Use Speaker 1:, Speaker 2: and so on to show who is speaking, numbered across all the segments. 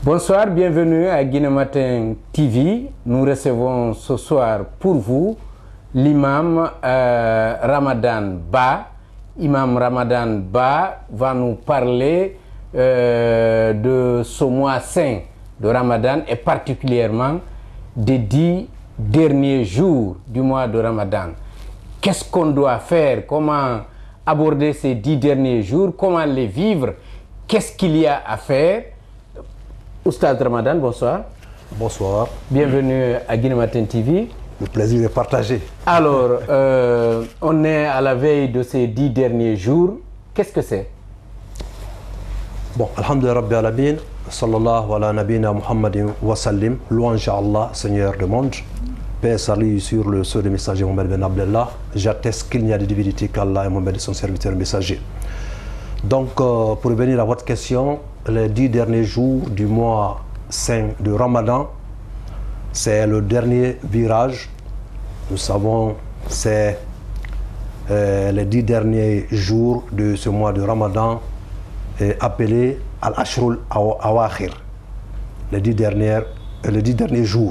Speaker 1: Bonsoir, bienvenue à Guinée Matin TV. Nous recevons ce soir pour vous l'imam Ramadan Ba. Imam Ramadan Ba va nous parler de ce mois saint de Ramadan et particulièrement des 10 derniers jours du mois de Ramadan. Qu'est-ce qu'on doit faire? Comment aborder ces 10 derniers jours? Comment les vivre? Qu'est-ce qu'il y a à faire? Oustaz Ramadan, bonsoir.
Speaker 2: Bonsoir.
Speaker 1: Bienvenue à Guinée Matin TV.
Speaker 2: Le plaisir est partagé.
Speaker 1: Alors, on est à la veille de ces 10 derniers jours. Qu'est-ce que c'est?
Speaker 2: Bon, alhamdulillah rabbi alamin, sallallahu ala nabina Muhammadin wa sallim, louange à Allah, Seigneur du monde, paix et salut sur le sceau du messager Mohamed Ben Abdallah. J'atteste qu'il n'y a de divinité qu'Allah et Mohamed son serviteur messager. Donc, pour revenir à votre question, les 10 derniers jours du mois saint de Ramadan, c'est le dernier virage. Nous savons, c'est les 10 derniers jours de ce mois de Ramadan, appelé Al-Ashrul Awakhir, les 10 derniers jours,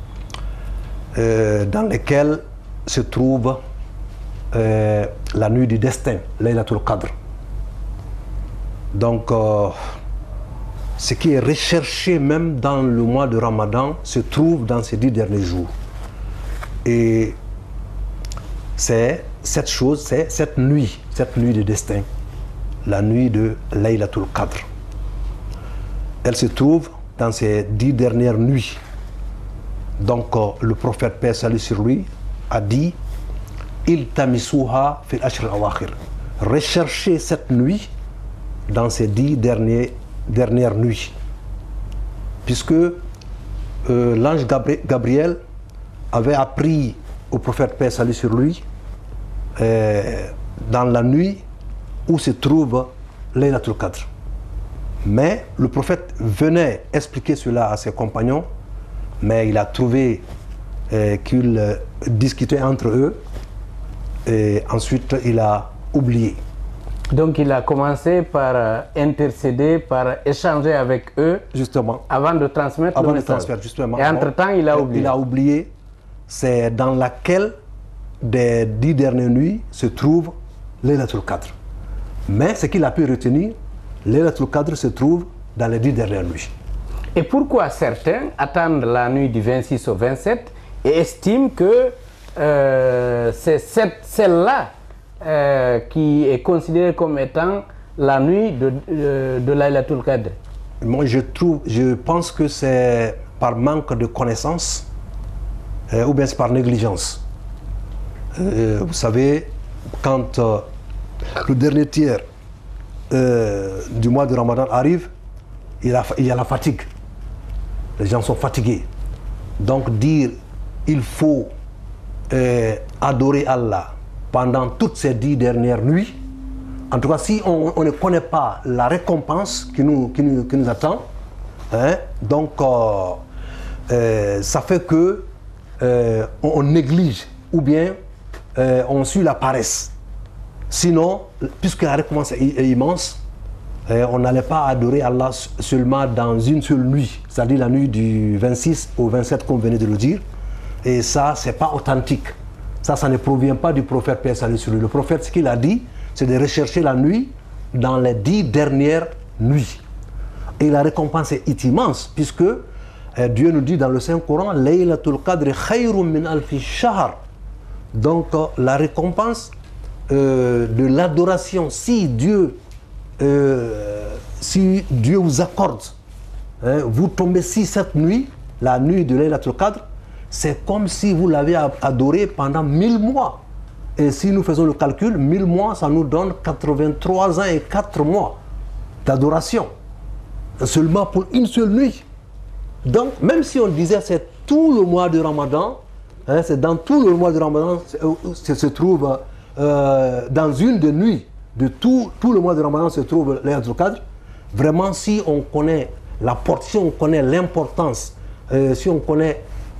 Speaker 2: dans lesquels se trouve la nuit du destin, Laylatul Qadr. Donc, ce qui est recherché même dans le mois de Ramadan se trouve dans ces 10 derniers jours. Et c'est cette chose, c'est cette nuit de destin, la nuit de Laylatul Qadr. Elle se trouve dans ces 10 dernières nuits. Donc, le prophète, paix et salut sur lui, a dit « Il tamisuha fil ashr al-awakhir » recherchez cette nuit dans ces 10 dernières nuits. Puisque l'ange Gabriel avait appris au prophète, paix et salut sur lui, dans la nuit où se trouve Laylatul Qadr. Mais le prophète venait expliquer cela à ses compagnons, mais il a trouvé qu'ils discutaient entre eux et ensuite il a oublié.
Speaker 1: Donc il a commencé par intercéder, par échanger avec eux,
Speaker 2: justement,
Speaker 1: avant de transmettre le message.
Speaker 2: Justement.
Speaker 1: Et entre-temps, il a oublié.
Speaker 2: Il a oublié. C'est dans laquelle des 10 dernières nuits se trouve Laylatul Qadr. Mais ce qu'il a pu retenir, Laylatul Qadr se trouve dans les 10 dernières nuits.
Speaker 1: Et pourquoi certains attendent la nuit du 26 au 27 et estiment que c'est celle-là qui est considérée comme étant la nuit de Laylatul Qadr?
Speaker 2: Moi, je pense que c'est par manque de connaissances ou bien c'est par négligence. Vous savez, quand le dernier tiers du mois de Ramadan arrive, il y a la fatigue. Les gens sont fatigués. Donc dire il faut adorer Allah pendant toutes ces 10 dernières nuits, en tout cas si on ne connaît pas la récompense qui nous attend, hein, donc ça fait que on néglige ou bien on suit la paresse. Sinon, puisque la récompense est immense, on n'allait pas adorer Allah seulement dans une seule nuit, c'est-à-dire la nuit du 26 au 27 comme vous venez de le dire, et ça c'est pas authentique. Ça ne provient pas du prophète, paix et salut sur lui. Le prophète, ce qu'il a dit, c'est de rechercher la nuit dans les 10 dernières nuits. Et la récompense est immense, puisque Dieu nous dit dans le Saint-Coran, Laylatul Qadr khayrun min alfi shahr. Donc la récompense de l'adoration, si Dieu vous accorde, hein, vous tombez cette nuit, la nuit de Laylatul Qadr, c'est comme si vous l'avez adoré pendant 1000 mois. Et si nous faisons le calcul, 1000 mois, ça nous donne 83 ans et 4 mois d'adoration. Seulement pour une seule nuit. Donc, même si on disait c'est tout le mois de Ramadan, hein, c'est dans tout le mois de Ramadan, se trouve dans une des nuits de tout le mois de Ramadan se trouve Laylatul Qadr. Vraiment, si on connaît la portée, si on connaît l'importance, si on connaît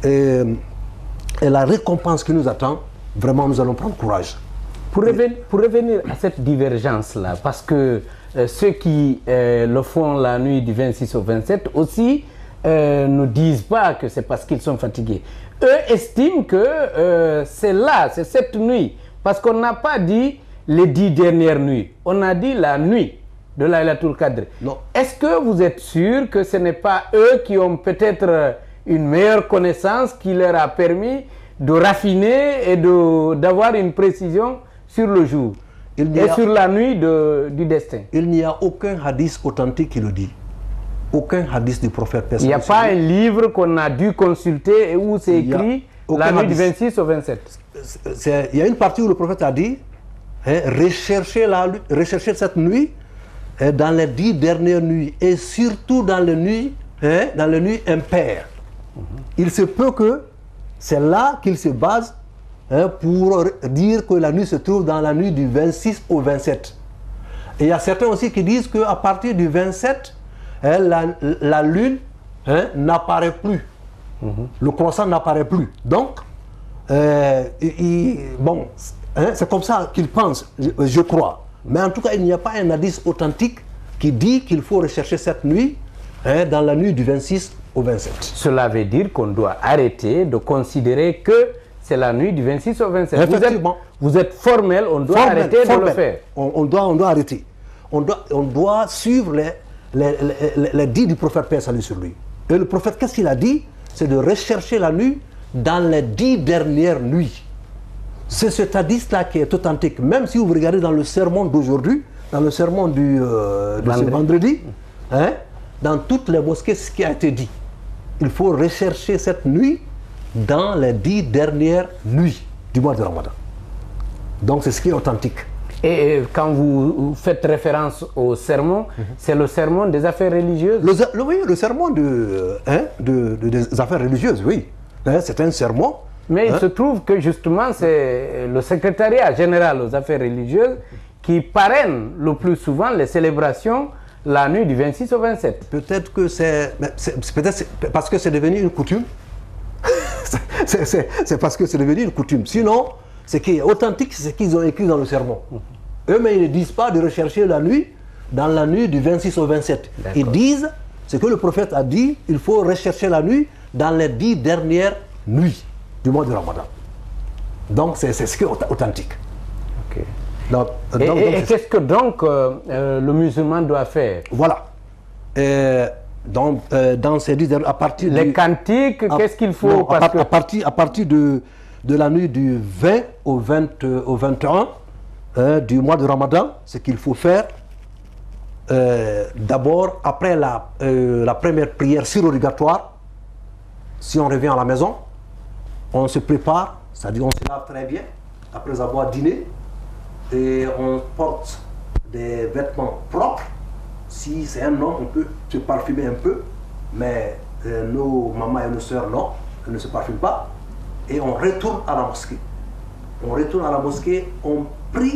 Speaker 2: la récompense qui nous attend, vraiment nous allons prendre courage.
Speaker 1: Pour revenir à cette divergence-là, parce que ceux qui le font la nuit du 26 au 27 aussi ne disent pas que c'est parce qu'ils sont fatigués. Eux estiment que c'est cette nuit, parce qu'on n'a pas dit les 10 dernières nuits, on a dit la nuit de Laylatul Qadr. Est-ce que vous êtes sûr que ce n'est pas eux qui ont peut-être une meilleure connaissance qui leur a permis de raffiner et d'avoir une précision sur le jour et sur la nuit du destin?
Speaker 2: Il n'y a aucun hadith authentique qui le dit. Aucun hadith du prophète.
Speaker 1: Il n'y a pas un livre qu'on a dû consulter et où c'est écrit la nuit du 26 au 27.
Speaker 2: Il y a une partie où le prophète a dit recherchez cette nuit dans les 10 dernières nuits et surtout dans les nuits impaires. Il se peut que c'est là qu'il se base pour dire que la nuit se trouve dans la nuit du 26 au 27. Et il y a certains aussi qui disent qu'à partir du 27, la lune n'apparaît plus. Le croissant n'apparaît plus. Donc, bon, c'est comme ça qu'ils pensent, je crois. Mais en tout cas, il n'y a pas un hadith authentique qui dit qu'il faut rechercher cette nuit dans la nuit du 26 au 27.
Speaker 1: Cela veut dire qu'on doit arrêter de considérer que c'est la nuit du 26 au 27.
Speaker 2: Effectivement.
Speaker 1: Vous êtes formel, on doit arrêter de le faire.
Speaker 2: On doit arrêter. On doit suivre les dits du prophète, paix et salut sur lui. Et le prophète, qu'est-ce qu'il a dit? C'est de rechercher la nuit dans les 10 dernières nuits. C'est cet hadith-là qui est authentique. Même si vous regardez dans le sermon d'aujourd'hui, dans le sermon de ce vendredi, dans toutes les mosquées, c'est ce qui a été dit. Il faut rechercher cette nuit dans les 10 dernières nuits du mois de Ramadan. Donc c'est ce qui est authentique.
Speaker 1: Et quand vous faites référence au sermon, c'est le sermon des affaires religieuses?
Speaker 2: Oui, le sermon des affaires religieuses, oui. C'est un sermon.
Speaker 1: Mais il se trouve que justement c'est le secrétariat général aux affaires religieuses qui parraine le plus souvent les célébrations la nuit du 26 au 27.
Speaker 2: Peut-être que c'est parce que c'est devenu une coutume. C'est parce que c'est devenu une coutume. Sinon, ce qui est authentique, c'est ce qu'ils ont écrit dans le sermon. Eux, mais ils ne disent pas de rechercher la nuit dans la nuit du 26 au 27. Ils disent ce que le prophète a dit, il faut rechercher la nuit dans les 10 dernières nuits du mois de Ramadan. Donc c'est ce qui est authentique.
Speaker 1: Okay. Et qu'est-ce que donc le musulman doit faire?
Speaker 2: Voilà. Dans ces 10 dernières, à partir
Speaker 1: les cantiques, qu'est-ce qu'il faut?
Speaker 2: À partir de la nuit du 20 au 21 du mois de Ramadan, ce qu'il faut faire, d'abord, après la première prière surrogatoire, si on revient à la maison, on se prépare, c'est-à-dire on se lave très bien, après avoir dîné, et on porte des vêtements propres. Si c'est un homme, on peut se parfumer un peu, mais nos mamans et nos soeurs, non, elles ne se parfument pas. Et on retourne à la mosquée. On retourne à la mosquée, on prie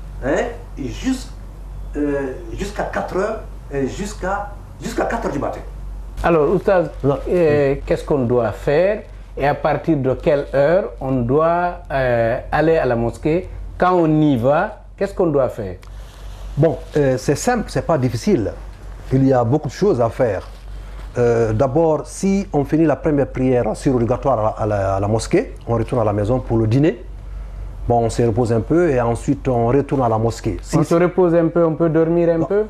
Speaker 2: jusqu'à 4 heures, jusqu'à 4 heures du matin.
Speaker 1: Alors, Oustaz, qu'est-ce qu'on doit faire et à partir de quelle heure on doit aller à la mosquée? Quand on y va, qu'est-ce qu'on doit faire?
Speaker 2: Bon, c'est simple, c'est pas difficile. Il y a beaucoup de choses à faire. D'abord, si on finit la première prière surrogatoire à la mosquée, on retourne à la maison pour le dîner. Bon, on se repose un peu et ensuite on retourne à la mosquée.
Speaker 1: On se repose un peu, on peut dormir un peu?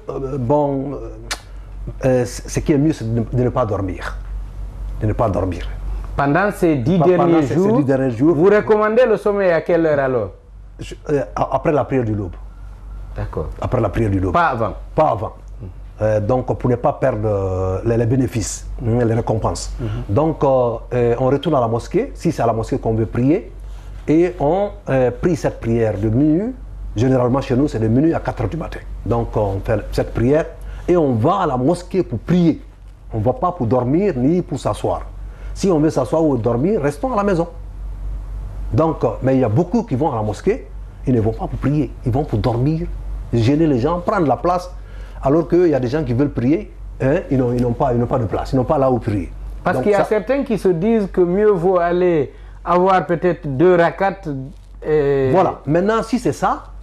Speaker 2: Ce qui est mieux, c'est de ne pas dormir. De ne pas dormir.
Speaker 1: Pendant ces 10 derniers jours, vous recommandez le sommeil à quelle heure alors?
Speaker 2: Après la prière du l'aube.
Speaker 1: D'accord.
Speaker 2: Après la prière du l'aube.
Speaker 1: Pas avant?
Speaker 2: Pas avant. Donc pour ne pas perdre les bénéfices, les récompenses. Donc on retourne à la mosquée, si c'est à la mosquée qu'on veut prier, et on prie cette prière de minuit. Généralement chez nous c'est de minuit à 4 heures du matin. Donc on fait cette prière et on va à la mosquée pour prier. On ne va pas pour dormir ni pour s'asseoir. Si on veut s'asseoir ou dormir, restons à la maison. Donc, mais il y a beaucoup qui vont à la mosquée, ils ne vont pas pour prier, ils vont pour dormir, gêner les gens, prendre la place, alors qu'il y a des gens qui veulent prier, ils n'ont pas de place, ils n'ont pas là où prier.
Speaker 1: Parce qu'il y a certains qui se disent que mieux vaut aller avoir peut-être 2 rakats.
Speaker 2: Voilà, maintenant si c'est ça,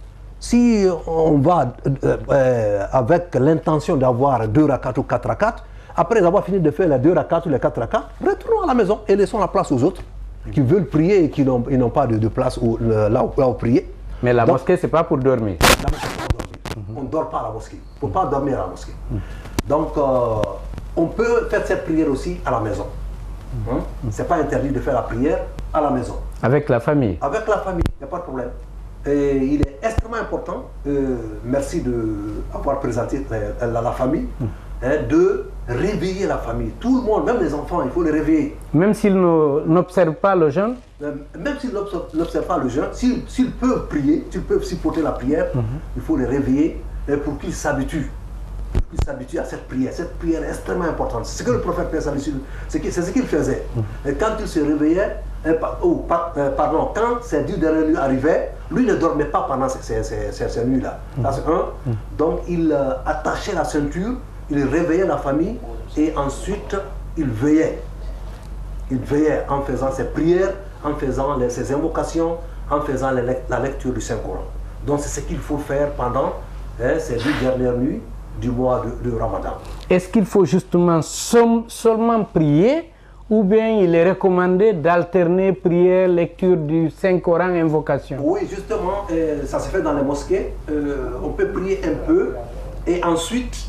Speaker 2: Si on va avec l'intention d'avoir 2 rakats ou 4 rakats, après avoir fini de faire les 2 rakats ou les 4 rakats, retournons à la maison et laissons la place aux autres qui veulent prier et qui n'ont pas de place là où prier.
Speaker 1: Mais la mosquée, ce n'est pas pour dormir.
Speaker 2: La mosquée, c'est pour dormir. On ne dort pas à la mosquée. Il ne faut pas dormir à la mosquée. Donc, on peut faire cette prière aussi à la maison. Ce n'est pas interdit de faire la prière à la maison.
Speaker 1: Avec la famille.
Speaker 2: Avec la famille, il n'y a pas de problème. Et il est extrêmement important, merci d'avoir présenté la famille, de réveiller la famille. Tout le monde, même les enfants, il faut les réveiller.
Speaker 1: Même s'ils n'observent pas le jeûne?
Speaker 2: Même s'ils n'observent pas le jeûne, s'ils peuvent prier, s'ils peuvent supporter la prière, il faut les réveiller pour qu'ils s'habituent. Ils s'habituent à cette prière. Cette prière est extrêmement importante. C'est ce que le prophète, c'est ce qu'il faisait. Et quand il se réveillait, quand ces 10 dernières nuits arrivaient, lui ne dormait pas pendant ces nuits-là. Donc il attachait la ceinture, il réveillait la famille et ensuite il veillait. Il veillait en faisant ses prières, en faisant ses invocations, en faisant la lecture du Saint-Coran. Donc c'est ce qu'il faut faire pendant ces 10 dernières nuits du mois de Ramadan.
Speaker 1: Est-ce qu'il faut justement seulement prier ou bien il est recommandé d'alterner prière, lecture du Saint-Coran, invocation?
Speaker 2: Oui, justement, ça se fait dans les mosquées. On peut prier un peu et ensuite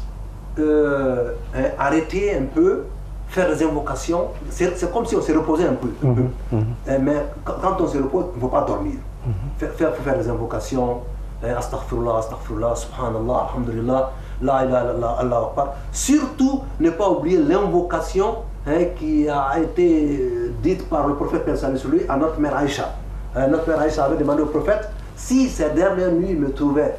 Speaker 2: arrêter un peu, faire des invocations. C'est comme si on se reposait un peu. Mais quand on se repose, il ne faut pas dormir. Il faut faire des invocations. Astaghfirullah, astaghfirullah, subhanallah, alhamdulillah. La ilaha illallah, Allahu akbar. Surtout, ne pas oublier l'invocation qui a été dite par le prophète sur lui à notre mère Aïcha. Notre mère Aïcha avait demandé au prophète si ces dernières nuits me trouvaient,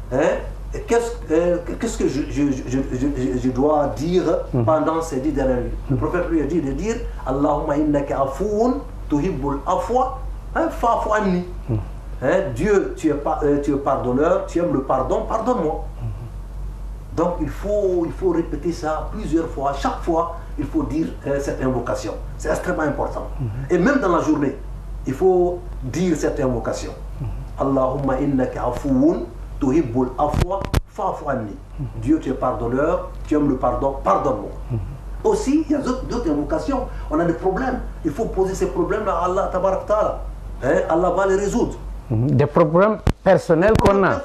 Speaker 2: qu'est-ce que je dois dire pendant ces 10 dernières nuits. Le prophète lui a dit de dire Allahumma innaka afoun tuhibbul afwa fa'fu anni. Dieu, tu es pardonneur, tu aimes le pardon, pardonne-moi. Donc il faut répéter ça plusieurs fois. Chaque fois, il faut dire cette invocation. C'est extrêmement important. Et même dans la journée, il faut dire cette invocation. Allahumma innaka afoun tuhibbul afwa fa'fu anni. Dieu, tu es pardonneur, tu aimes le pardon, pardonne-moi. Aussi, il y a d'autres invocations. On a des problèmes. Il faut poser ces problèmes-là à Allah tabarak ta'ala. Allah va les résoudre.
Speaker 1: Des problèmes personnels qu'on a.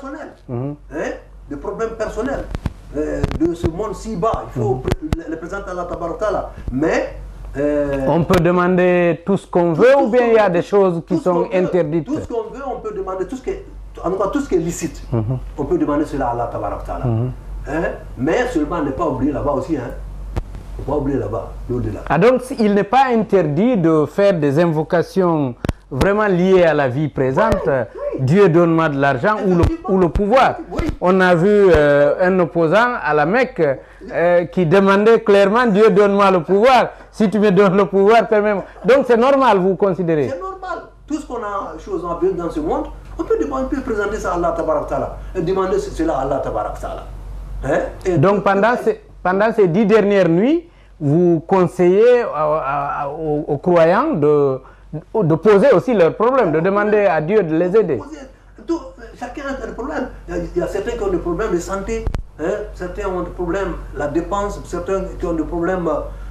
Speaker 2: Des problèmes personnels de ce monde si bas. Il faut les présenter à Allah tabarak ta'ala. Mais
Speaker 1: on peut demander tout ce qu'on veut ou bien il y a des choses qui sont interdites?
Speaker 2: Tout ce qu'on veut, on peut demander tout ce qui est licite. On peut demander cela à Allah tabarak ta'ala. Mais seulement ne pas oublier là-bas aussi. Il ne faut pas oublier là-bas, l'au-delà.
Speaker 1: Ah, donc il n'est pas interdit de faire des invocations vraiment liées à la vie présente. Dieu donne-moi de l'argent ou le pouvoir. On a vu un opposant à la Mecque qui demandait clairement Dieu donne-moi le pouvoir. Si tu me donnes le pouvoir, permets-moi. Donc c'est normal, vous considérez? C'est
Speaker 2: normal. Tout ce qu'on a chose à vivre dans ce monde, on peut présenter ça à Allah tabarak ta'ala et demander cela à Allah tabarak ta'ala.
Speaker 1: Donc pendant ces 10 dernières nuits, vous conseillez aux croyants de poser aussi leurs problèmes, de demander à Dieu de les aider.
Speaker 2: Chacun a des problèmes. Il y a certains qui ont des problèmes de santé, certains ont des problèmes de la dépense, certains qui ont des problèmes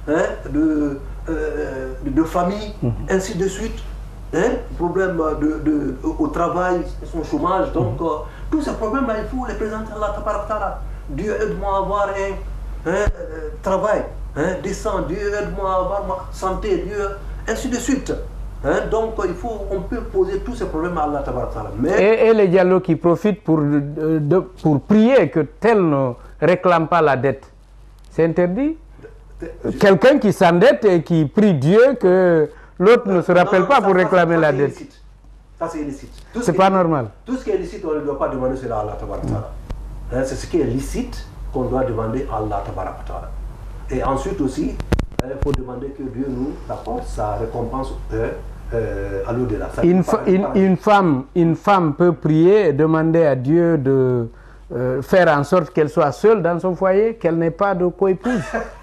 Speaker 2: de famille, ainsi de suite. Problèmes au travail, son chômage. Donc, tous ces problèmes-là, il faut les présenter à Allah tabarak ta'ala. Dieu aide-moi à avoir un travail décent, Dieu aide-moi à avoir ma santé, Dieu, ainsi de suite. Donc on peut poser tous ces problèmes à Allah tabarak ta'ala.
Speaker 1: Et les dialogues qui profitent pour prier que tel ne réclame pas la dette, c'est interdit? Quelqu'un qui s'endette et qui prie Dieu que l'autre ne se rappelle pas pour réclamer la dette.
Speaker 2: Ça c'est illicite.
Speaker 1: C'est pas normal.
Speaker 2: Tout ce qui est illicite, on ne doit pas demander cela à Allah tabarak ta'ala. C'est ce qui est licite qu'on doit demander à Allah tabarak ta'ala. Et ensuite aussi, il faut demander que Dieu nous apporte sa récompense à l'au-delà.
Speaker 1: Une femme peut prier et demander à Dieu de faire en sorte qu'elle soit seule dans son foyer, qu'elle n'ait pas de co-épouse.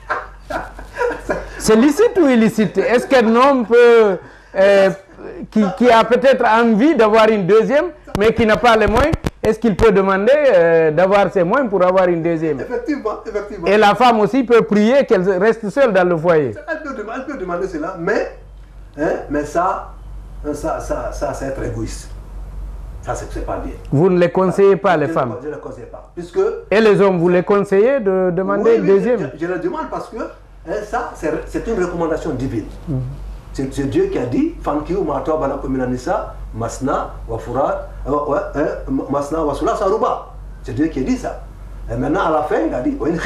Speaker 1: C'est licite ou illicite? Est-ce qu'un homme peut, qui a peut-être envie d'avoir une deuxième, mais qui n'a pas les moyens, est-ce qu'il peut demander d'avoir ses moyens pour avoir une deuxième?
Speaker 2: Effectivement, effectivement.
Speaker 1: Et la femme aussi peut prier qu'elle reste seule dans le foyer.
Speaker 2: Elle peut demander cela, mais ça c'est être égoïste. Ça, c'est pas bien.
Speaker 1: Vous ne les conseillez pas, les femmes?
Speaker 2: Je ne les conseille pas. Puisque,
Speaker 1: et les hommes, vous les conseillez de demander une deuxième?
Speaker 2: Je le demande parce que ça, c'est une recommandation divine. C'est Dieu qui a dit Fankiu ma'atoa bala kominanisa masna wa furat masna wa sula saruba. C'est Dieu qui a dit ça. Et maintenant, à la fin, il a dit il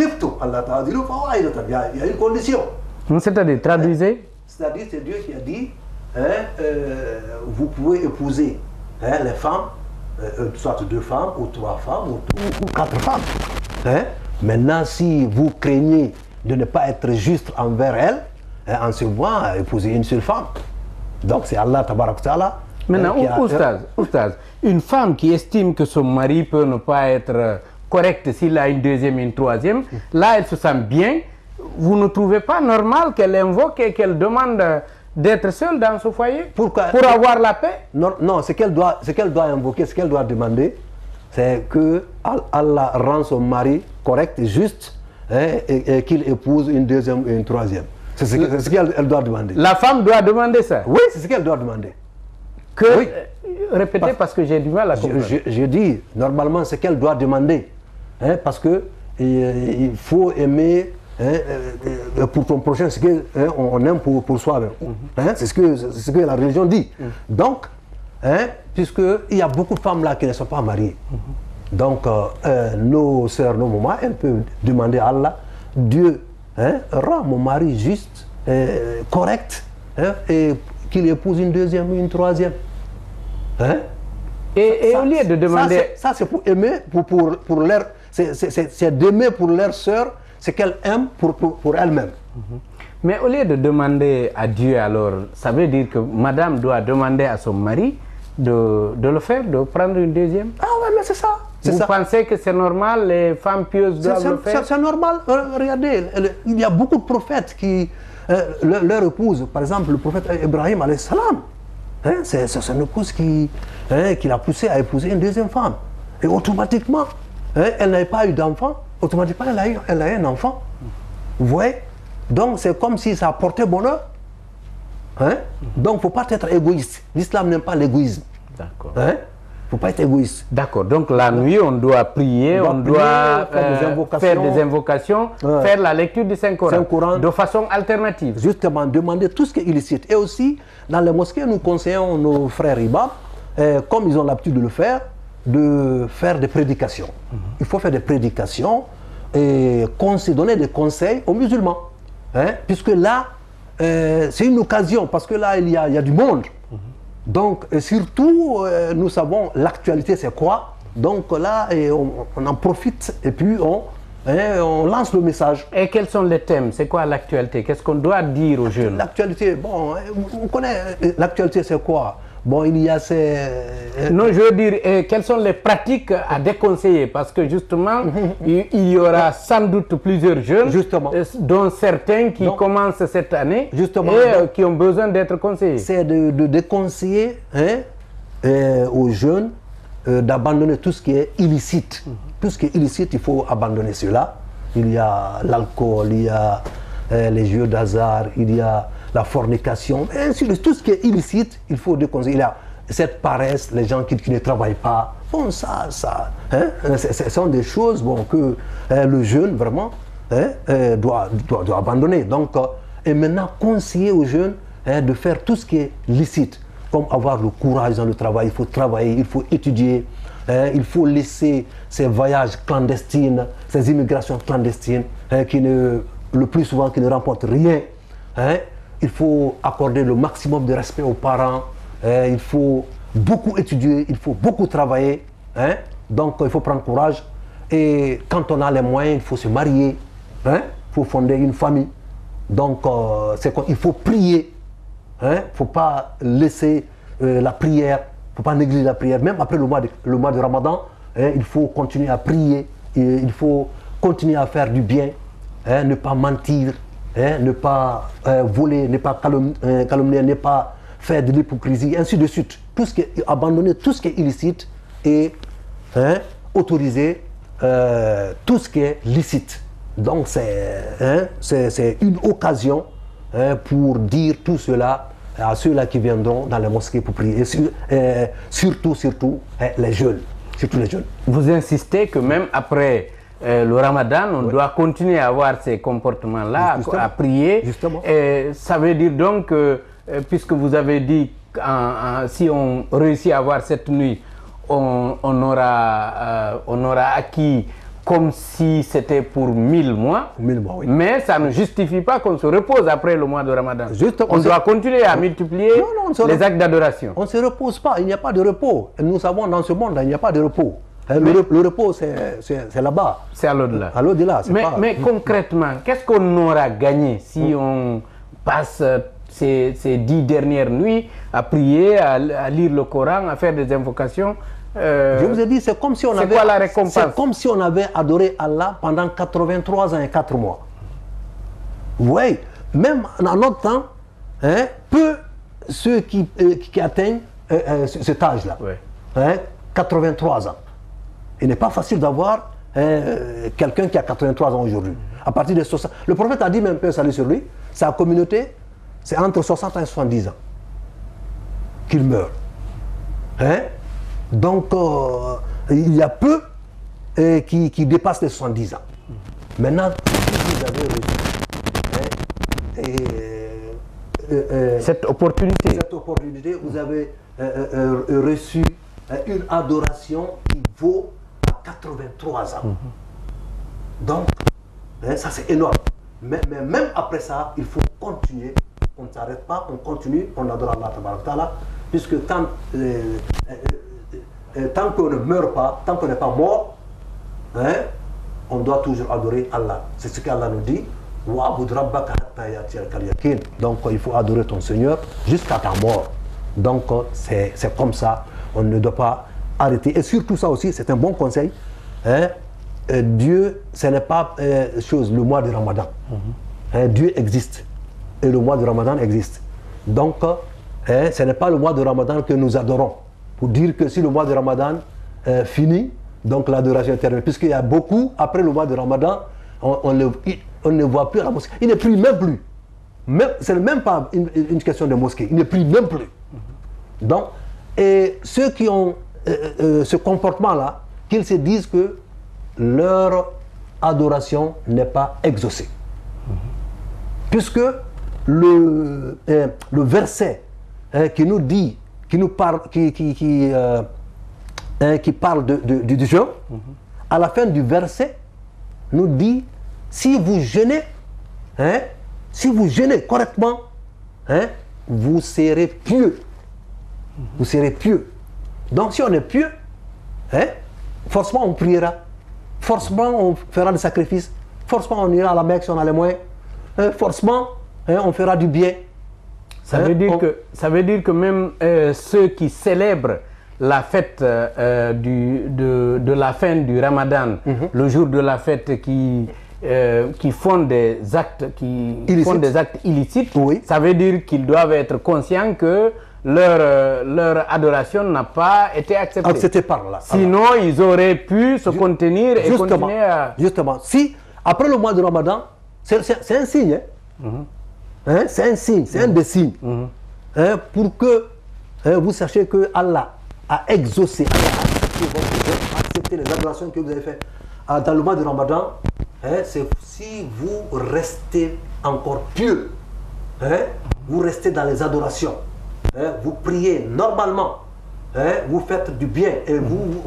Speaker 2: y a une condition.
Speaker 1: C'est-à-dire, traduisez?
Speaker 2: C'est-à-dire, c'est Dieu qui a dit vous pouvez épouser les femmes, soit 2 femmes, ou 3 femmes, ou 4 femmes. Maintenant, si vous craignez de ne pas être juste envers elles, en ce moment, épouser une seule femme. Donc c'est Allah Tabarak Ta'ala.
Speaker 1: Maintenant, Oustaz, une femme qui estime que son mari peut ne pas être correct s'il a une deuxième et une troisième, là elle se sent bien. Vous ne trouvez pas normal qu'elle invoque et qu'elle demande d'être seule dans ce foyer?
Speaker 2: Pourquoi?
Speaker 1: Pour avoir la paix?
Speaker 2: Non, ce qu'elle doit invoquer, ce qu'elle doit demander, c'est que Allah rend son mari correct, juste, et qu'il épouse une deuxième et une troisième. C'est ce qu'elle doit demander.
Speaker 1: La femme doit demander ça?
Speaker 2: Oui, c'est ce qu'elle doit demander.
Speaker 1: Oui. Répétez parce que j'ai du mal à comprendre.
Speaker 2: Je dis, normalement, c'est ce qu'elle doit demander. Parce que il faut aimer pour ton prochain ce qu'on aime pour soi-même. C'est ce que la religion dit. Donc, puisqu'il y a beaucoup de femmes là qui ne sont pas mariées. Donc, nos sœurs, nos mamans, elles peuvent demander à Allah, Dieu, rend mon mari juste, correct, et qu'il épouse une deuxième ou une troisième.
Speaker 1: Et au lieu de demander...
Speaker 2: Ça c'est pour aimer, pour leur... C'est d'aimer pour leur sœur ce qu'elle aime pour elle-même.
Speaker 1: Mais au lieu de demander à Dieu, alors, ça veut dire que madame doit demander à son mari de le faire, de prendre une deuxième?
Speaker 2: Ah ouais, mais c'est ça.
Speaker 1: Vous pensez que c'est normal, les femmes pieuses doivent le faire? C'est
Speaker 2: normal. Regardez, il y a beaucoup de prophètes qui leur épouse, par exemple le prophète Ibrahim alayhi salam, c'est son épouse qui l'a poussé à épouser une deuxième femme. Et automatiquement, elle n'avait pas eu d'enfant, automatiquement elle a eu un enfant. Vous voyez? Donc c'est comme si ça apportait bonheur. Donc il ne faut pas être égoïste. L'islam n'aime pas l'égoïsme.
Speaker 1: D'accord.
Speaker 2: Il ne faut pas être égoïste.
Speaker 1: D'accord. Donc la nuit, on doit prier, on doit faire des invocations, faire la lecture du Saint-Coran de façon alternative.
Speaker 2: Justement, demander tout ce qui est illicite. Et aussi, dans les mosquées, nous conseillons nos frères imams, comme ils ont l'habitude de le faire, de faire des prédications. Il faut faire des prédications et donner des conseils aux musulmans. Puisque là, c'est une occasion, parce que là, il y a du monde. Donc, surtout, nous savons l'actualité, c'est quoi. Donc là, on en profite et puis on lance le message.
Speaker 1: Et quels sont les thèmes? C'est quoi l'actualité? Qu'est-ce qu'on doit dire aux jeunes?
Speaker 2: L'actualité, bon, on connaît l'actualité, c'est quoi? Bon, il y a ces...
Speaker 1: Non, je veux dire, quelles sont les pratiques à déconseiller? Parce que justement, il y aura sans doute plusieurs jeunes, dont certains qui commencent cette année et qui ont besoin d'être conseillés. C'est
Speaker 2: de déconseiller aux jeunes d'abandonner tout ce qui est illicite. Tout ce qui est illicite, il faut abandonner cela. Il y a l'alcool, il y a les jeux d'hasard, il y a la fornication, et ainsi de suite. Tout ce qui est illicite, il faut déconseiller. Il y a cette paresse, les gens qui ne travaillent pas. Bon, ce sont des choses que le jeune, vraiment, doit abandonner. Donc, et maintenant, conseiller aux jeunes de faire tout ce qui est licite, comme avoir le courage dans le travail. Il faut travailler, il faut étudier, il faut laisser ces voyages clandestins, ces immigrations clandestines, le plus souvent qui ne rapportent rien. Il faut accorder le maximum de respect aux parents. Il faut beaucoup étudier, il faut beaucoup travailler. Donc il faut prendre courage. Et quand on a les moyens, il faut se marier. Il faut fonder une famille. Donc il faut prier. Il ne faut pas laisser la prière. Il ne faut pas négliger la prière. Même après le mois de Ramadan, il faut continuer à prier. Il faut continuer à faire du bien. Ne pas mentir. Ne pas voler, ne pas calomnier, ne pas faire de l'hypocrisie, ainsi de suite. Abandonner tout ce qui est illicite et autoriser tout ce qui est licite. Donc c'est une occasion pour dire tout cela à ceux-là qui viendront dans les mosquées pour prier. Et surtout les jeunes. Surtout les jeunes.
Speaker 1: Vous insistez que même après le ramadan, on doit continuer à avoir ces comportements-là, à prier.
Speaker 2: Justement.
Speaker 1: Et ça veut dire donc que, puisque vous avez dit si on réussit à avoir cette nuit, on aura acquis comme si c'était pour 1000 mois.
Speaker 2: 1000 mois, oui.
Speaker 1: Mais ça ne justifie pas qu'on se repose après le mois de ramadan.
Speaker 2: Justement,
Speaker 1: on doit continuer à multiplier les actes d'adoration.
Speaker 2: On ne se repose pas, il n'y a pas de repos. Nous savons dans ce monde, il n'y a pas de repos. Le repos, c'est là-bas.
Speaker 1: C'est à l'au-delà.
Speaker 2: À l'au-delà.
Speaker 1: Mais concrètement, qu'est-ce qu'on aura gagné si on passe ces 10 dernières nuits à prier, à lire le Coran, à faire des invocations?
Speaker 2: Je vous ai dit, c'est comme si on avait.
Speaker 1: Quoi la récompense?
Speaker 2: C'est comme si on avait adoré Allah pendant 83 ans et 4 mois. Oui, même en notre temps, peu ceux qui atteignent cet âge-là.
Speaker 1: Oui.
Speaker 2: 83 ans. Il n'est pas facile d'avoir quelqu'un qui a 83 ans aujourd'hui. À partir de 60. Le prophète a dit, même peu salut sur lui, sa communauté, c'est entre 60 et 70 ans qu'il meurt. Donc, il y a peu qui dépassent les 70 ans. Maintenant, vous avez reçu
Speaker 1: cette opportunité,
Speaker 2: vous avez reçu une adoration qui vaut à 83 ans. Donc, ça c'est énorme. Mais même après ça, il faut continuer. On ne s'arrête pas, on continue, on adore Allah Tabaraka Ta'ala, puisque tant qu'on ne meurt pas, tant qu'on n'est pas mort, on doit toujours adorer Allah. C'est ce qu'Allah nous dit. Donc il faut adorer ton Seigneur jusqu'à ta mort. Donc c'est comme ça, on ne doit pas arrêter. Et surtout ça aussi, c'est un bon conseil. Dieu, ce n'est pas le mois de Ramadan. Dieu existe. Et le mois de Ramadan existe. Donc ce n'est pas le mois de Ramadan que nous adorons. Pour dire que si le mois de Ramadan finit, donc l'adoration est terminée. Puisqu'il y a beaucoup, après le mois de Ramadan, on ne voit plus à la mosquée. Il ne prie même plus. Ce n'est même pas une question de mosquée. Il ne prie même plus. Donc, et ceux qui ont ce comportement-là, qu'ils se disent que leur adoration n'est pas exaucée. Puisque le verset qui nous dit, qui nous parle, qui parle du jeûne, à la fin du verset, nous dit, si vous jeûnez, correctement, vous serez pieux. Vous serez pieux. Donc si on est pieux, forcément on priera, forcément on fera des sacrifices, forcément on ira à la Mecque si on a les moyens, forcément on fera du bien.
Speaker 1: Ça veut dire que même ceux qui célèbrent la fête de la fin du Ramadan, le jour de la fête, qui font des actes illicites, oui. Ça veut dire qu'ils doivent être conscients que leur adoration n'a pas été acceptée.
Speaker 2: Par là.
Speaker 1: Sinon, ils auraient pu se contenir et continuer à...
Speaker 2: Justement, si après le mois de Ramadan, c'est un signe. C'est un signe, c'est un des signes. Pour que vous sachiez que Allah a exaucé, a accepté les adorations que vous avez faites dans le mois de Ramadan. C'est si vous restez encore pieux, vous restez dans les adorations, vous priez normalement, vous faites du bien et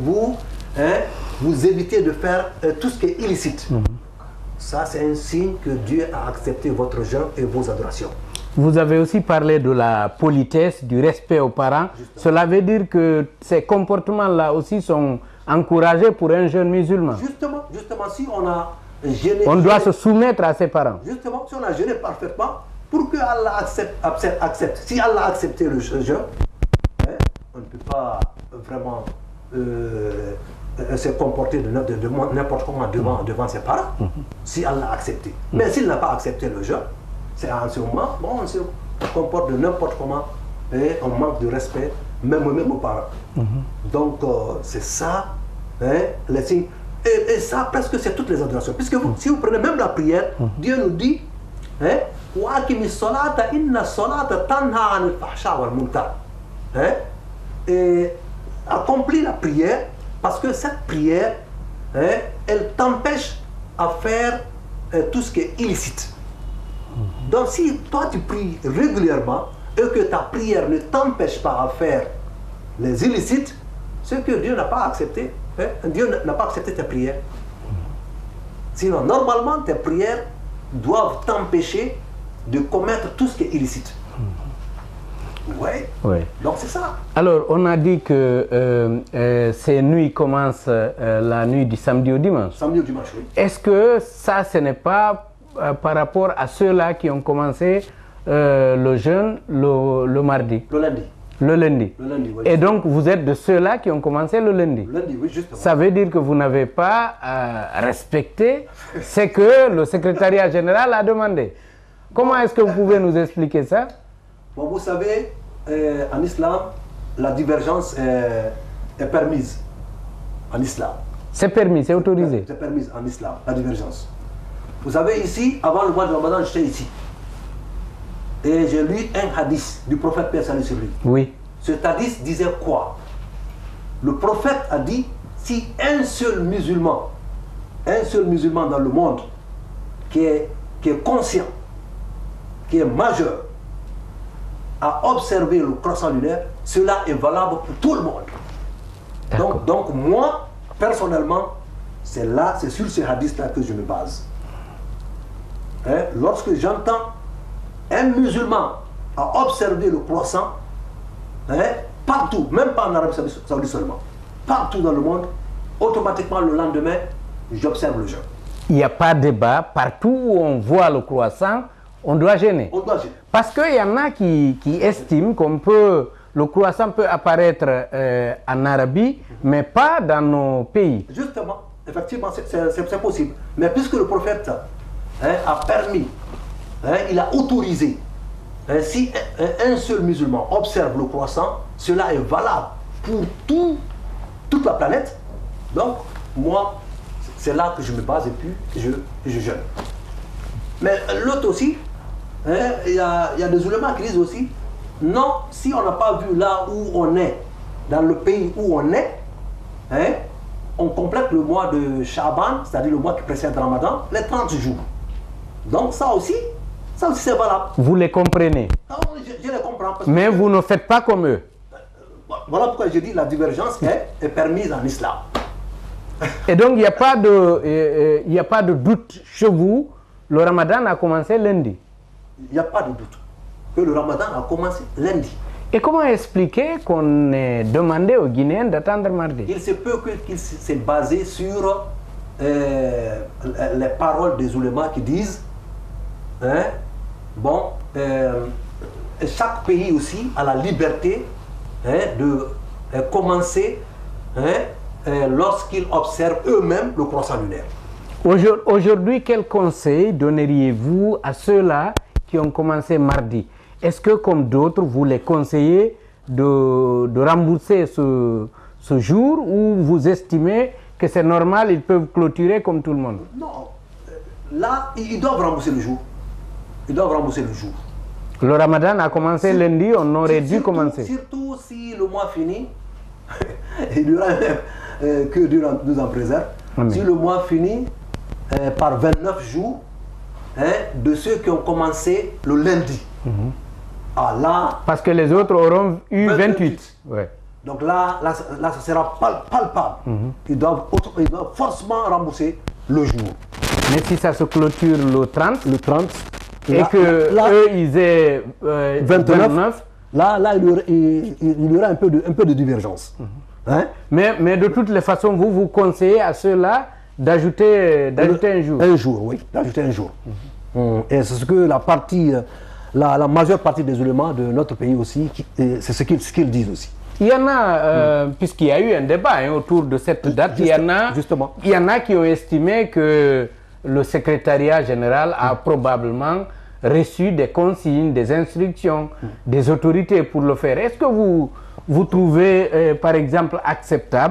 Speaker 2: vous évitez de faire tout ce qui est illicite. Ça, c'est un signe que Dieu a accepté votre jeûne et vos adorations.
Speaker 1: Vous avez aussi parlé de la politesse, du respect aux parents. Justement. Cela veut dire que ces comportements-là aussi sont encouragés pour un jeune musulman.
Speaker 2: Justement, si on a jeûné...
Speaker 1: On doit se soumettre à ses parents.
Speaker 2: Justement, si on a jeûné parfaitement, pour que Allah accepte. Si Allah a accepté le jeûne, on ne peut pas vraiment... se comporter de n'importe comment devant ses parents, si Allah a accepté. Mais s'il n'a pas accepté le jeûne, c'est en ce moment, on se comporte de n'importe comment et on manque de respect, même aux parents. Donc c'est ça hein, les signes. Et ça, presque, c'est toutes les adorations. Puisque si vous prenez même la prière, Dieu nous dit, hein, et accomplis la prière, parce que cette prière, hein, elle t'empêche à faire tout ce qui est illicite. Donc si toi tu pries régulièrement et que ta prière ne t'empêche pas à faire les illicites, c'est que Dieu n'a pas accepté. Hein? Dieu n'a pas accepté tes prières. Sinon, normalement, tes prières doivent t'empêcher de commettre tout ce qui est illicite.
Speaker 1: Oui.
Speaker 2: Donc c'est ça.
Speaker 1: Alors, on a dit que ces nuits commencent la nuit du samedi au dimanche.
Speaker 2: Samedi au dimanche, oui.
Speaker 1: Est-ce que ça, ce n'est pas par rapport à ceux-là qui ont commencé le jeûne le mardi?
Speaker 2: Le lundi.
Speaker 1: Le lundi.
Speaker 2: Le lundi, oui.
Speaker 1: Et donc, vous êtes de ceux-là qui ont commencé le lundi.
Speaker 2: Le lundi, oui, justement.
Speaker 1: Ça veut dire que vous n'avez pas respecté ce que le secrétariat général a demandé. Comment est-ce que vous pouvez nous expliquer ça?
Speaker 2: Bon, vous savez, en islam, la divergence est permise. En islam.
Speaker 1: C'est permis, c'est autorisé.
Speaker 2: C'est permis en islam, la divergence. Vous savez, ici, avant le mois de Ramadan, j'étais ici. Et j'ai lu un hadith du prophète Paix salut sur lui.
Speaker 1: Oui.
Speaker 2: Ce hadith disait quoi? Le prophète a dit, si un seul musulman dans le monde qui est conscient, qui est majeur, a observé le croissant lunaire, cela est valable pour tout le monde. Donc moi, personnellement, c'est sur ce hadith-là que je me base. Hein? Lorsque j'entends un musulman a observé le croissant, hein, partout, même pas en Arabie Saoudite seulement, partout dans le monde, automatiquement le lendemain, j'observe le jeûne.
Speaker 1: Il n'y a pas de débat, partout où on voit le croissant, on doit jeûner.
Speaker 2: On doit jeûner.
Speaker 1: Parce qu'il y en a qui estiment le croissant peut apparaître en Arabie, mais pas dans nos pays.
Speaker 2: Justement, effectivement, c'est possible. Mais puisque le prophète a permis, il a autorisé, si un seul musulman observe le croissant, cela est valable pour toute la planète. Donc, moi, c'est là que je me base et puis je jeûne. Mais l'autre aussi, il y a des ulémas qui disent aussi, non, si on n'a pas vu là où on est, dans le pays où on est, on complète le mois de Shaban, c'est-à-dire le mois qui précède Ramadan, les 30 jours. Donc ça aussi c'est valable.
Speaker 1: Vous les comprenez?
Speaker 2: Je les comprends.
Speaker 1: Mais vous ne faites pas comme eux.
Speaker 2: Voilà pourquoi je dis la divergence est permise en islam.
Speaker 1: Et donc il n'y a pas de doute chez vous, le Ramadan a commencé lundi?
Speaker 2: Il n'y a pas de doute que le Ramadan a commencé lundi.
Speaker 1: Et comment expliquer qu'on ait demandé aux Guinéens d'attendre mardi?
Speaker 2: Il se peut qu'il s'est basé sur les paroles des oulémas qui disent chaque pays aussi a la liberté de commencer lorsqu'ils observent eux-mêmes le croissant lunaire.
Speaker 1: Aujourd'hui, quel conseil donneriez-vous à ceux-là qui ont commencé mardi? Est-ce que, comme d'autres, vous les conseillez de rembourser ce jour, ou vous estimez que c'est normal, ils peuvent clôturer comme tout le monde?
Speaker 2: Non. Là, ils doivent rembourser le jour. Ils doivent rembourser le jour.
Speaker 1: Le Ramadan a commencé lundi, on aurait dû commencer.
Speaker 2: Surtout si le mois finit, il y aura que Dieu nous en préserve. Amen. Si le mois finit par 29 jours de ceux qui ont commencé le lundi. Ah, là,
Speaker 1: parce que les autres auront eu 28. Ouais.
Speaker 2: Donc là, ça sera palpable. Ils doivent forcément rembourser le jour.
Speaker 1: Mais si ça se clôture le 30, et
Speaker 2: là,
Speaker 1: que eux, ils aient 29,
Speaker 2: là il y aura un peu de divergence.
Speaker 1: Mais de toutes les façons, vous conseillez à ceux-là d'ajouter un jour.
Speaker 2: Un jour, oui, d'ajouter un jour. Et c'est ce que la majeure partie des ulémas de notre pays aussi, c'est ce qu'ils disent aussi.
Speaker 1: Il y en a, puisqu'il y a eu un débat autour de cette date, il y en a qui ont estimé que le secrétariat général a probablement reçu des consignes, des instructions, des autorités pour le faire. Est-ce que vous trouvez, par exemple, acceptable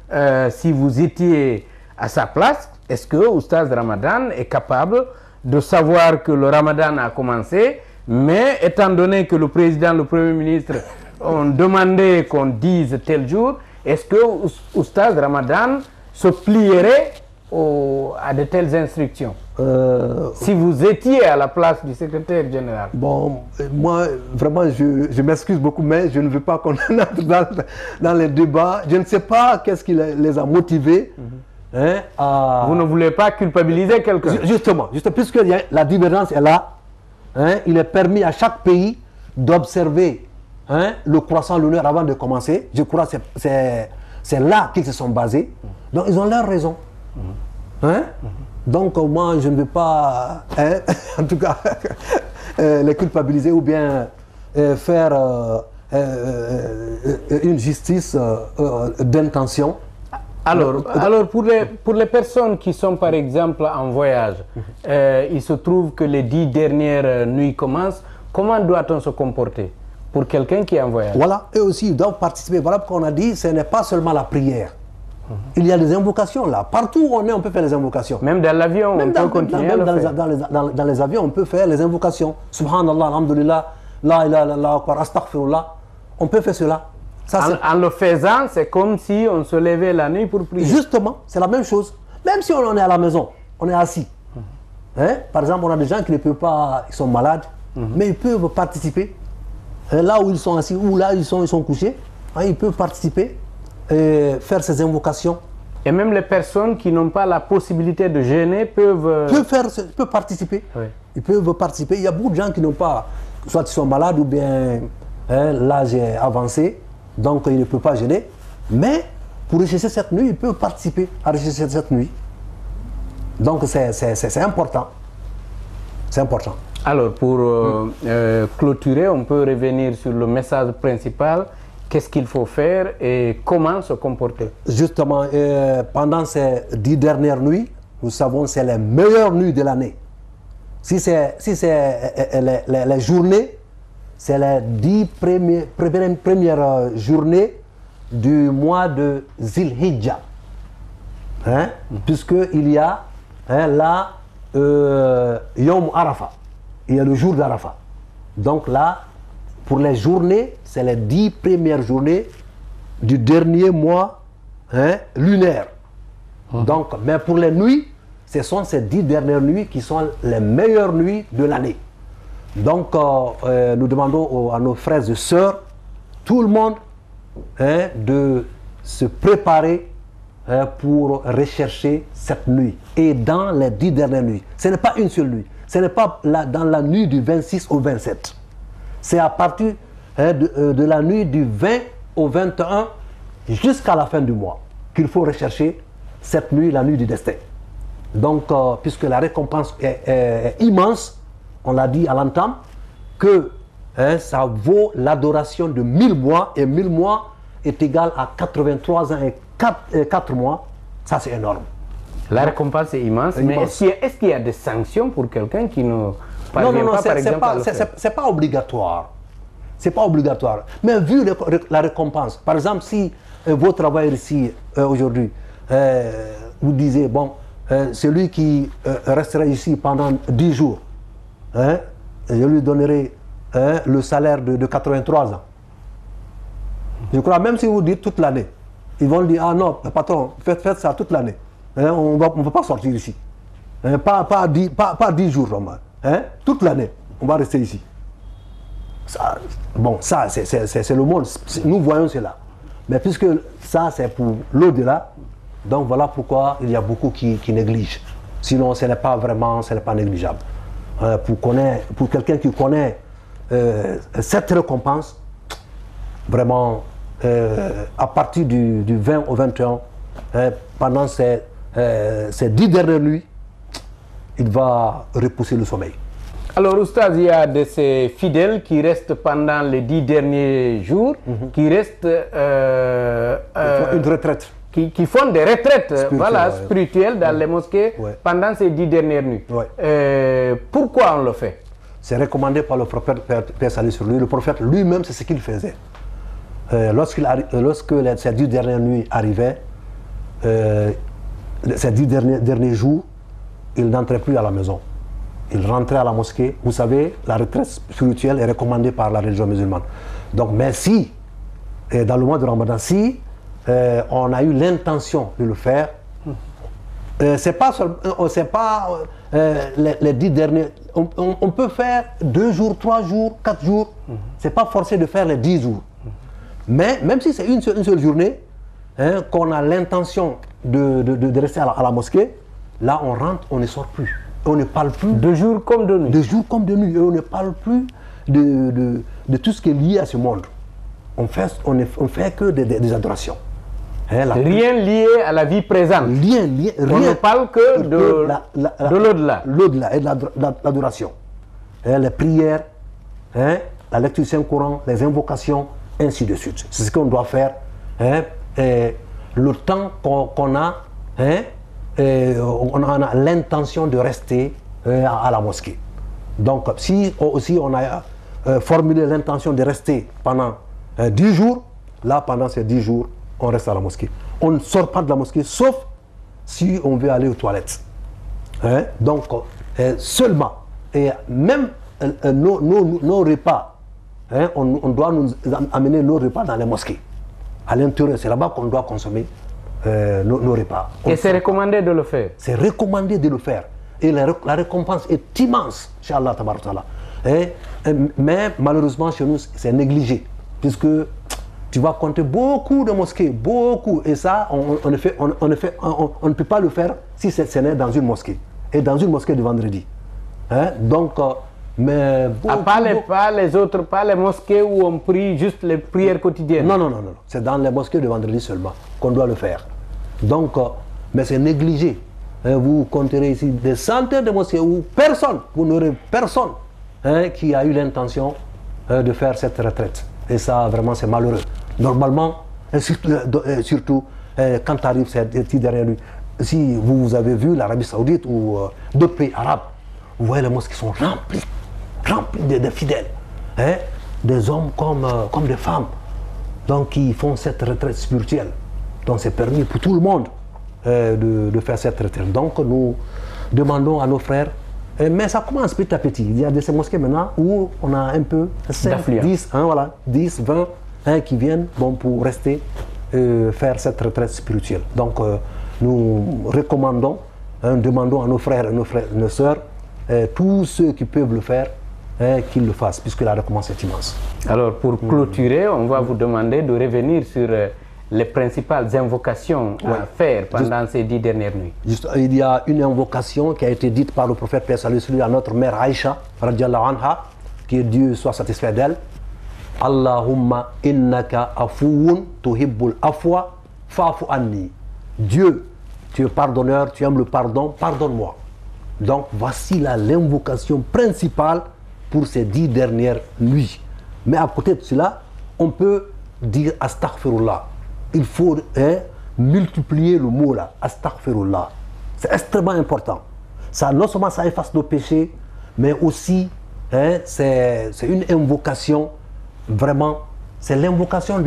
Speaker 1: si vous étiez à sa place, est-ce que Oustaz Ramadan est capable de savoir que le Ramadan a commencé, mais étant donné que le président, le Premier ministre ont demandé qu'on dise tel jour, est-ce que Oustaz Ramadan se plierait à de telles instructions? Si vous étiez à la place du secrétaire général.
Speaker 2: Bon, moi, vraiment, je m'excuse beaucoup, mais je ne veux pas qu'on entre dans les débats. Je ne sais pas qu'est-ce qui les a motivés. Hein,
Speaker 1: Vous ne voulez pas culpabiliser quelqu'un?
Speaker 2: Justement, puisque la divergence est là, hein, il est permis à chaque pays d'observer le croissant lunaire avant de commencer. Je crois que c'est là qu'ils se sont basés. Donc, ils ont leur raison. Hein? Donc, moi, je ne veux pas, en tout cas, les culpabiliser ou bien faire une justice d'intention.
Speaker 1: Alors pour les personnes qui sont par exemple en voyage, il se trouve que les 10 dernières nuits commencent, comment doit-on se comporter pour quelqu'un qui est en voyage?
Speaker 2: Voilà, eux aussi ils doivent participer. Voilà pourquoi on a dit ce n'est pas seulement la prière. Il y a des invocations là. Partout où on est, on peut faire les invocations.
Speaker 1: Même dans l'avion, on peut continuer à le faire.
Speaker 2: Dans les avions, on peut faire les invocations. Subhanallah, alhamdulillah, la ilaha illallah, astaghfirullah. On peut faire cela. Ça,
Speaker 1: en le faisant, c'est comme si on se levait la nuit pour prier.
Speaker 2: Justement, c'est la même chose. Même si on est à la maison, on est assis. Hein? Par exemple, on a des gens qui ne peuvent pas, ils sont malades, mais ils peuvent participer. Là où ils sont assis, ou là ils sont couchés, hein, ils peuvent participer et faire ces invocations.
Speaker 1: Et même les personnes qui n'ont pas la possibilité de jeûner peuvent
Speaker 2: participer.
Speaker 1: Oui.
Speaker 2: Ils peuvent participer. Il y a beaucoup de gens qui n'ont pas, soit ils sont malades ou bien l'âge est avancé, donc ils ne peuvent pas jeûner. Mais pour rechercher cette nuit, ils peuvent participer à rechercher cette nuit. Donc c'est important. C'est important.
Speaker 1: Alors pour clôturer, on peut revenir sur le message principal. Qu'est-ce qu'il faut faire et comment se comporter? Justement,
Speaker 2: pendant ces 10 dernières nuits, nous savons que c'est les meilleures nuits de l'année. Si c'est les journées, c'est les 10 premières journées du mois de Zil-Hijjah. Hein? Puisqu'il y a là Yom Arafat. Il y a le jour d'Arafat. Donc là, pour les journées, c'est les 10 premières journées du dernier mois lunaire. Donc, mais pour les nuits, ce sont ces 10 dernières nuits qui sont les meilleures nuits de l'année. Donc, nous demandons à nos frères et sœurs, tout le monde, de se préparer pour rechercher cette nuit. Et dans les 10 dernières nuits, ce n'est pas une seule nuit. Ce n'est pas dans la nuit du 26 au 27. C'est à partir de la nuit du 20 au 21 jusqu'à la fin du mois qu'il faut rechercher cette nuit, la nuit du destin. Donc, puisque la récompense est immense, on l'a dit à l'entame, que ça vaut l'adoration de 1000 mois, et 1000 mois est égal à 83 ans et 4 mois. Ça, c'est énorme.
Speaker 1: La récompense est immense, mais est-ce qu'il y a des sanctions pour quelqu'un qui ne parvient pas, par exemple, à le faire?
Speaker 2: C'est pas obligatoire. C'est pas obligatoire. Mais vu la récompense, par exemple, si vos travailleurs ici, aujourd'hui, vous disiez, bon, celui qui restera ici pendant 10 jours, je lui donnerai le salaire de 83 ans. Je crois, même si vous dites toute l'année, ils vont dire, ah non, patron, faites ça toute l'année. On ne va pas sortir ici. Pas 10 jours, toute l'année, on va rester ici. Ça, bon, ça, c'est le monde. Nous voyons cela. Mais puisque ça, c'est pour l'au-delà, donc voilà pourquoi il y a beaucoup qui négligent. Sinon, ce n'est pas vraiment, ce n'est pas négligeable. Pour quelqu'un qui connaît cette récompense, vraiment, à partir du 20 au 21, pendant ces 10 dernières nuits, il va repousser le sommeil.
Speaker 1: Alors, Oustaz, il y a de ces fidèles qui restent pendant les 10 derniers jours, qui restent...
Speaker 2: une retraite.
Speaker 1: Qui font des retraites spirituelles dans les mosquées pendant ces 10 dernières nuits. Pourquoi on le fait?
Speaker 2: C'est recommandé par le prophète, Paix salut sur lui. Le prophète lui-même, c'est ce qu'il faisait. Lorsque ces 10 dernières nuits arrivaient, ces 10 derniers jours, il n'entrait plus à la maison. Il rentrait à la mosquée. Vous savez, la retraite spirituelle est recommandée par la religion musulmane. Donc, mais si, dans le mois de Ramadan, si on a eu l'intention de le faire, c'est pas les 10 derniers. On peut faire 2 jours, 3 jours, 4 jours. C'est pas forcé de faire les 10 jours. Mais même si c'est une seule journée, qu'on a l'intention de rester à la mosquée, là on rentre, on ne sort plus. On ne parle plus.
Speaker 1: De jour comme de nuit.
Speaker 2: De jour comme de nuit. Et on ne parle plus de tout ce qui est lié à ce monde. On fait que des adorations.
Speaker 1: Rien lié à la vie présente.
Speaker 2: Rien.
Speaker 1: On ne parle que de l'au-delà.
Speaker 2: L'au-delà et de l'adoration. Les prières, la lecture du Saint-Coran, les invocations, ainsi de suite. C'est ce qu'on doit faire. Le temps qu'on a, on a l'intention de rester à la mosquée. Donc, si aussi on a formulé l'intention de rester pendant 10 jours, là, pendant ces 10 jours, on reste à la mosquée. On ne sort pas de la mosquée, sauf si on veut aller aux toilettes. Donc, seulement, et même nos repas, on doit nous amener nos repas dans les mosquées. À l'intérieur, c'est là-bas qu'on doit consommer nos repas.
Speaker 1: Et c'est recommandé de le faire?
Speaker 2: C'est recommandé de le faire. Et la récompense est immense, Inch'Allah Tabarak Ta'ala. Mais malheureusement, chez nous, c'est négligé. Puisque tu vas compter beaucoup de mosquées, beaucoup. Et ça, on ne peut pas le faire si ce n'est dans une mosquée. Et dans une mosquée de vendredi. Donc, mais
Speaker 1: pas les autres, pas les mosquées où on prie juste les prières quotidiennes.
Speaker 2: Non. C'est dans les mosquées de vendredi seulement qu'on doit le faire. Donc, mais c'est négligé. Vous compterez ici des centaines de mosquées où vous n'aurez personne qui a eu l'intention de faire cette retraite. Et ça, vraiment, c'est malheureux. Normalement, surtout quand arrive ces 10 dernières nuits, si vous avez vu l'Arabie Saoudite ou d'autres pays arabes, vous voyez les mosquées sont remplies de fidèles, des hommes comme des femmes, donc qui font cette retraite spirituelle. Donc c'est permis pour tout le monde de faire cette retraite. Donc nous demandons à nos frères, mais ça commence petit à petit. Il y a ces mosquées maintenant où on a un peu 5, 10, 20 qui viennent pour rester faire cette retraite spirituelle. Donc nous recommandons, demandons à nos frères et nos sœurs, tous ceux qui peuvent le faire, qu'ils le fassent, puisque la récompense est immense.
Speaker 1: Alors pour clôturer, on va vous demander de revenir sur les principales invocations à faire pendant ces 10 dernières nuits.
Speaker 2: Il y a une invocation qui a été dite par le prophète Paix salut sur lui à notre mère Aïcha, radiallahu anha, que Dieu soit satisfait d'elle. Allahumma innaka afouun tuhibbul afwa fa'fu anni. Dieu, tu es pardonneur, tu aimes le pardon, pardonne-moi. Donc voici l'invocation principale pour ces 10 dernières nuits. Mais à côté de cela, on peut dire astaghfirullah. Il faut multiplier le mot là, astaghfirullah. C'est extrêmement important. Ça, non seulement ça efface nos péchés, mais aussi c'est une invocation, vraiment, c'est l'invocation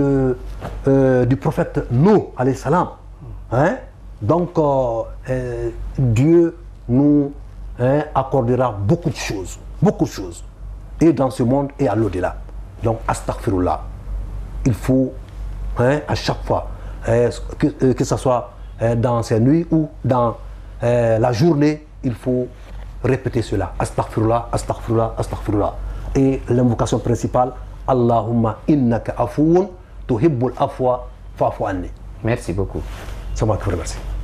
Speaker 2: du prophète Nuh, alayhi salam. Donc Dieu nous accordera beaucoup de choses, et dans ce monde et à l'au-delà. Donc astaghfirullah. Il faut à chaque fois, que ce soit dans ces nuits ou dans la journée, il faut répéter cela. Astaghfirullah, astaghfirullah, astaghfirullah. Et l'invocation principale, Allahumma innaka afouun tuhibbul afwa fa'fu anni.
Speaker 1: Merci beaucoup.
Speaker 2: C'est moi qui vous remercie.